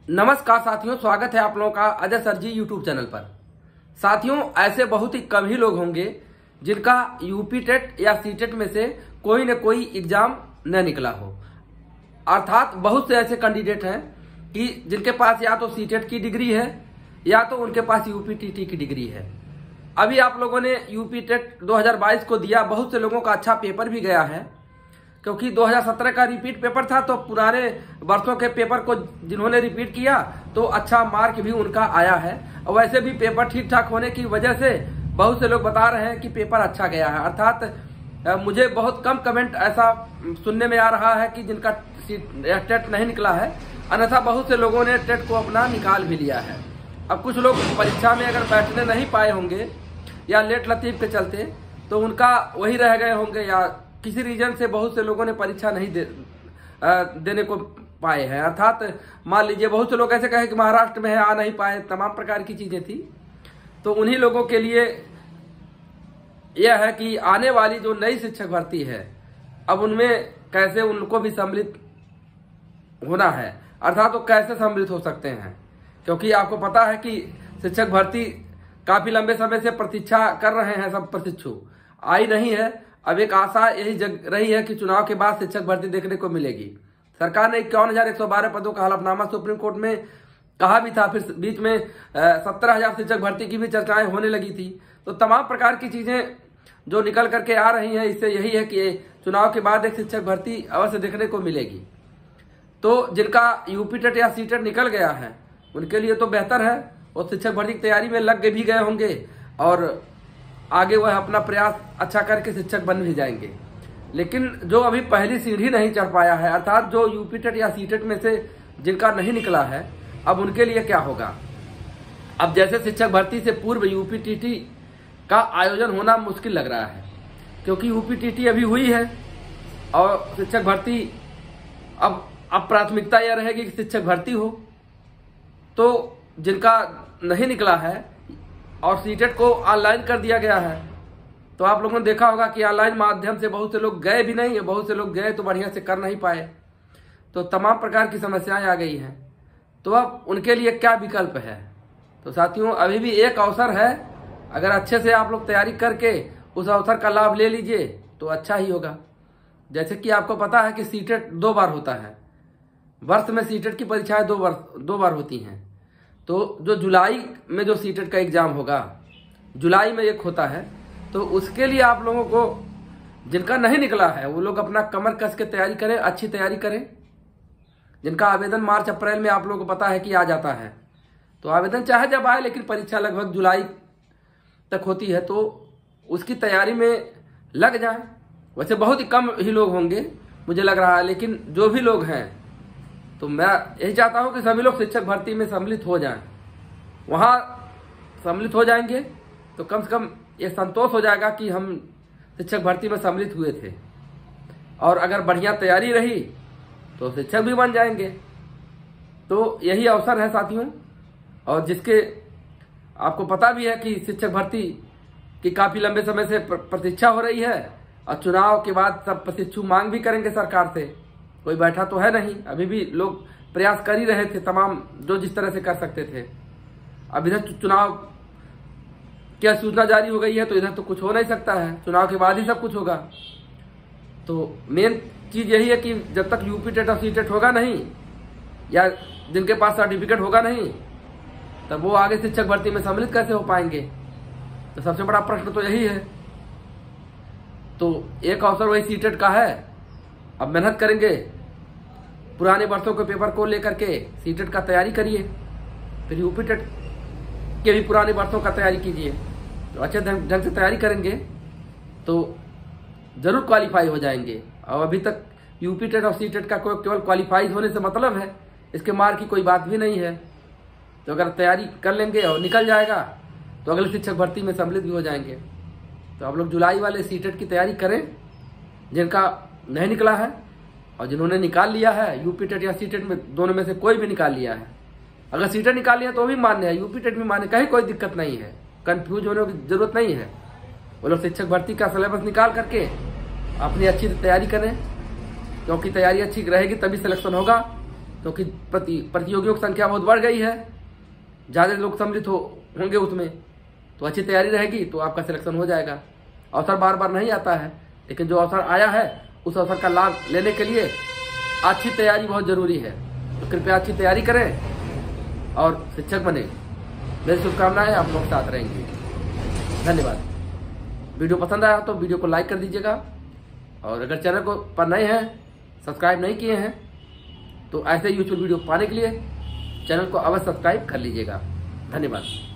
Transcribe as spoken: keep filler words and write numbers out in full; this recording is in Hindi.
नमस्कार साथियों, स्वागत है आप लोगों का Ajay sir ji YouTube channel पर। साथियों, ऐसे बहुत ही कम ही लोग होंगे जिनका यूपी टेट या सी टेट में से कोई न कोई एग्जाम न निकला हो। अर्थात बहुत से ऐसे कैंडिडेट हैं कि जिनके पास या तो सी टेट की डिग्री है या तो उनके पास यूपी टीटी की डिग्री है। अभी आप लोगों ने यूपी टेट दो हज़ार बाईस को दिया, बहुत से लोगों का अच्छा पेपर भी गया है, क्योंकि दो हज़ार सत्रह का रिपीट पेपर था। तो पुराने वर्षों के पेपर को जिन्होंने रिपीट किया तो अच्छा मार्क भी उनका आया है। और वैसे भी पेपर ठीक ठाक होने की वजह से बहुत से लोग बता रहे हैं कि पेपर अच्छा गया है। अर्थात मुझे बहुत कम कमेंट ऐसा सुनने में आ रहा है कि जिनका टेट नहीं निकला है, अन्यथा बहुत से लोगों ने टेट को अपना निकाल भी लिया है। अब कुछ लोग परीक्षा में अगर बैठने नहीं पाए होंगे या लेट लतीफ के चलते, तो उनका वही रह गए होंगे, या किसी रीजन से बहुत से लोगों ने परीक्षा नहीं दे, आ, देने को पाए हैं। अर्थात मान लीजिए बहुत से लोग ऐसे कहे कि महाराष्ट्र में है, आ नहीं पाए, तमाम प्रकार की चीजें थी। तो उन्हीं लोगों के लिए यह है कि आने वाली जो नई शिक्षक भर्ती है, अब उनमें कैसे उनको भी सम्मिलित होना है। अर्थात वो कैसे सम्मिलित हो सकते हैं, क्योंकि आपको पता है कि शिक्षक भर्ती काफी लंबे समय से प्रतीक्षा कर रहे हैं सब प्रशिक्षु, आई नहीं है। अब एक आशा यही जग रही है कि चुनाव के बाद शिक्षक भर्ती देखने को मिलेगी। सरकार ने इक्यावन हजार एक सौ बारह पदों का हलफनामा सुप्रीम कोर्ट में कहा भी था, फिर बीच में सत्तर हजार शिक्षक भर्ती की भी चर्चाएं होने लगी थी। तो तमाम प्रकार की चीजें जो निकल करके आ रही हैं, इससे यही है कि चुनाव के बाद एक शिक्षक भर्ती अवश्य देखने को मिलेगी। तो जिनका यूपी टेट या सी टेट निकल गया है उनके लिए तो बेहतर है, और शिक्षक भर्ती की तैयारी में लग भी गए होंगे और आगे वह अपना प्रयास अच्छा करके शिक्षक बन भी जाएंगे। लेकिन जो अभी पहली सीढ़ी नहीं चढ़ पाया है, अर्थात जो यूपी टेट या सी टेट में से जिनका नहीं निकला है, अब उनके लिए क्या होगा। अब जैसे शिक्षक भर्ती से पूर्व यूपी टीटी का आयोजन होना मुश्किल लग रहा है, क्योंकि यूपी टीटी अभी हुई है और शिक्षक भर्ती अब अब प्राथमिकता यह रहेगी कि शिक्षक भर्ती हो। तो जिनका नहीं निकला है और सी टेट को ऑनलाइन कर दिया गया है, तो आप लोगों ने देखा होगा कि ऑनलाइन माध्यम से बहुत से लोग गए भी नहीं है, बहुत से लोग गए तो बढ़िया से कर नहीं पाए। तो तमाम प्रकार की समस्याएं आ गई हैं। तो अब उनके लिए क्या विकल्प है। तो साथियों, अभी भी एक अवसर है, अगर अच्छे से आप लोग तैयारी करके उस अवसर का लाभ ले लीजिए तो अच्छा ही होगा। जैसे कि आपको पता है कि सी टेट दो बार होता है, वर्ष में सी टेट की परीक्षाएं दो बार दो बार होती हैं। तो जो जुलाई में जो सी टेट का एग्जाम होगा, जुलाई में एक होता है, तो उसके लिए आप लोगों को जिनका नहीं निकला है वो लोग अपना कमर कस के तैयारी करें, अच्छी तैयारी करें। जिनका आवेदन मार्च अप्रैल में आप लोगों को पता है कि आ जाता है, तो आवेदन चाहे जब आए, लेकिन परीक्षा लगभग जुलाई तक होती है, तो उसकी तैयारी में लग जाए। वैसे बहुत ही कम ही लोग होंगे मुझे लग रहा है, लेकिन जो भी लोग हैं, तो मैं यही चाहता हूं कि सभी लोग शिक्षक भर्ती में सम्मिलित हो जाएं। वहां सम्मिलित हो जाएंगे तो कम से कम ये संतोष हो जाएगा कि हम शिक्षक भर्ती में सम्मिलित हुए थे, और अगर बढ़िया तैयारी रही तो शिक्षक भी बन जाएंगे। तो यही अवसर है साथियों, और जिसके आपको पता भी है कि शिक्षक भर्ती की काफी लंबे समय से प्रतीक्षा हो रही है, और चुनाव के बाद सब प्रशिक्षु मांग भी करेंगे सरकार से। कोई बैठा तो है नहीं, अभी भी लोग प्रयास कर ही रहे थे, तमाम जो जिस तरह से कर सकते थे। अब इधर चुनाव क्या सूचना जारी हो गई है, तो इधर तो कुछ हो नहीं सकता है, चुनाव के बाद ही सब कुछ होगा। तो मेन चीज यही है कि जब तक यूपी टेट और सी टेट होगा नहीं, या जिनके पास सर्टिफिकेट होगा नहीं, तब वो आगे शिक्षक भर्ती में सम्मिलित कैसे हो पाएंगे। तो सबसे बड़ा प्रश्न तो यही है। तो एक अवसर वही सी टेट का है, अब मेहनत करेंगे, पुराने वर्षों के पेपर को लेकर के सी टेट का तैयारी करिए, फिर यूपी टेट के भी पुराने वर्षों का तैयारी कीजिए। तो अच्छे ढंग से तैयारी करेंगे तो जरूर क्वालिफाई हो जाएंगे। और अभी तक यूपी टेट और सी टेट का केवल क्वालिफाई होने से मतलब है, इसके मार्क की कोई बात भी नहीं है। तो अगर तैयारी कर लेंगे और निकल जाएगा तो अगले शिक्षक भर्ती में सम्मिलित भी हो जाएंगे। तो आप लोग जुलाई वाले सी टेट की तैयारी करें जिनका नहीं निकला है, और जिन्होंने निकाल लिया है यूपी टेट या सी टेट में, दोनों में से कोई भी निकाल लिया है। अगर सी टेट निकाल लिया तो भी मान्य है, यूपी टेट भी मान्य, कहीं कोई दिक्कत नहीं है, कंफ्यूज होने की जरूरत नहीं है। वो लोग शिक्षक भर्ती का सिलेबस निकाल करके अपनी अच्छी तैयारी करें, क्योंकि तैयारी अच्छी रहेगी तभी सिलेक्शन होगा। क्योंकि प्रति प्रतियोगियों की संख्या बहुत बढ़ गई है, ज़्यादा लोग सम्मिलित हो होंगे उसमें, तो अच्छी तैयारी रहेगी तो आपका सिलेक्शन हो जाएगा। अवसर बार बार नहीं आता है, लेकिन जो अवसर आया है उस अवसर का लाभ लेने के लिए अच्छी तैयारी बहुत ज़रूरी है। तो कृपया अच्छी तैयारी करें और शिक्षक बने। मेरी शुभकामनाएं आप लोग साथ रहेंगी। धन्यवाद। वीडियो पसंद आया तो वीडियो को लाइक कर दीजिएगा, और अगर चैनल को पर नए हैं, सब्सक्राइब नहीं किए हैं, तो ऐसे यूट्यूब वीडियो पाने के लिए चैनल को अवश्य सब्सक्राइब कर लीजिएगा। धन्यवाद।